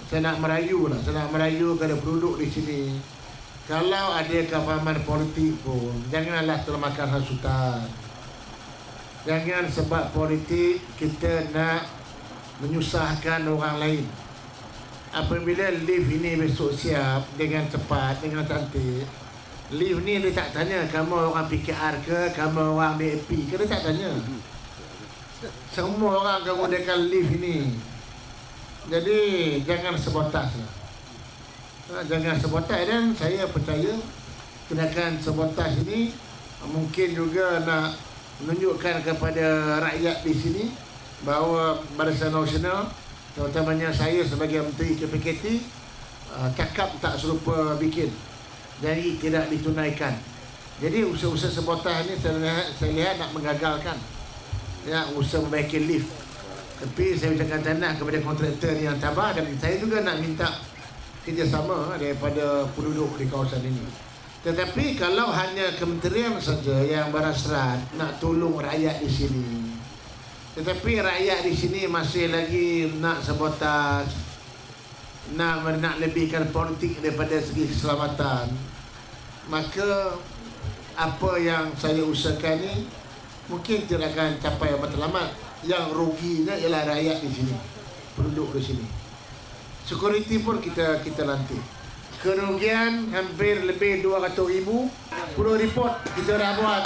saya nak merayu kepada penduduk di sini. Kalau ada kefahaman politik pun, janganlah termakan hasutan. Jangan sebab politik kita nak menyusahkan orang lain. Apabila lift ini besok siap dengan cepat, dengan cantik, lift ni dia tak tanya kamu orang PKR ke, kamu orang BAP ke, dia tak tanya. Semua orang menggunakan lift ini. Jadi jangan sabotaj lah. Jangan sabotaj, dan saya percaya tindakan sabotaj ini mungkin juga nak menunjukkan kepada rakyat di sini bahawa Barisan Nasional, terutamanya saya sebagai Menteri KPKT, cakap tak serupa bikin, jadi tidak ditunaikan. Jadi usaha-usaha sabotaj ini saya lihat nak menggagalkan ya, usaha membaiki lift. Tapi saya ucapkan tanah kepada kontraktor yang tabah, dan saya juga nak minta kerjasama daripada penduduk di kawasan ini. Tetapi kalau hanya kementerian saja yang berhasrat nak tolong rakyat di sini, tetapi rakyat di sini masih lagi nak sabotaj, nak lebihkan politik daripada segi keselamatan, maka apa yang saya usahakan ni mungkin tidak akan capai matlamat. Yang ruginya ialah rakyat di sini, penduduk di sini. Security pun kita lantik. Kerugian hampir lebih 200,000. 10 report kita dah buat.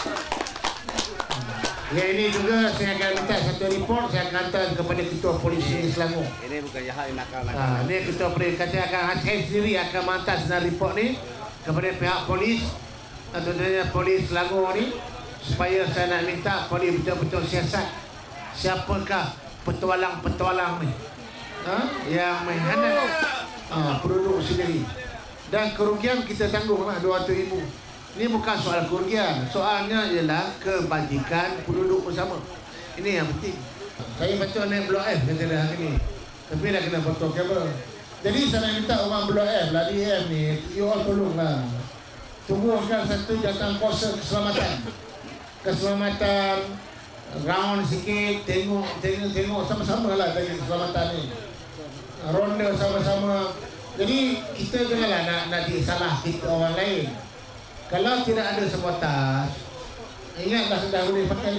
Yang ini juga saya akan minta satu report, saya akan hantar kepada Ketua Polisi Selangor. Ini bukan jahat, nakal. Ini Ketua Polisi kata saya sendiri akan hantar senar report ni kepada pihak polis atau Polis Selangor ni, supaya saya nak minta polis betul-betul siasat siapakah petualang-petualang ni yang menghanap penduduk sendiri. Dan kerugian kita tanggunglah 200,000. Ini bukan soal kerugian, soalnya ialah kebajikan penduduk bersama. Ini yang penting. Saya betul naik Blok F kata dah hari ni, tapi dah kena potong kabel. Jadi saya nak minta orang Blok F lah, di M ni, you all tolonglah tumbuhkan satu jawatan kuasa keselamatan, round sikit, tengok sama-sama lah dari keselamatan ni, ronda sama-sama. Jadi kita janganlah nak disalah kita orang lain. Kalau tidak ada sabotaj, ingatlah dah boleh pakai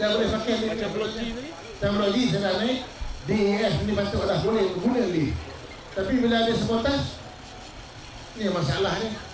teknologi sekarang ni. DEF ni patutlah boleh guna ni. Tapi bila ada sabotaj, ni masalah ni.